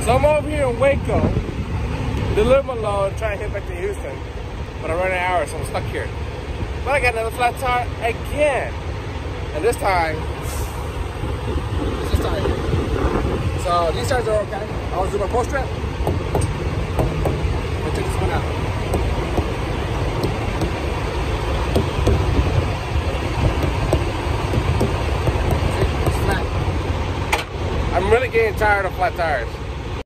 So I'm over here in Waco, delivering load, trying to hit back to Houston, but I'm running hours, so I'm stuck here. But I got another flat tire again, and this time, it's this tire here. So these tires are okay. I was doing my post trip. I'll check this one out. See, it's flat. I'm really getting tired of flat tires.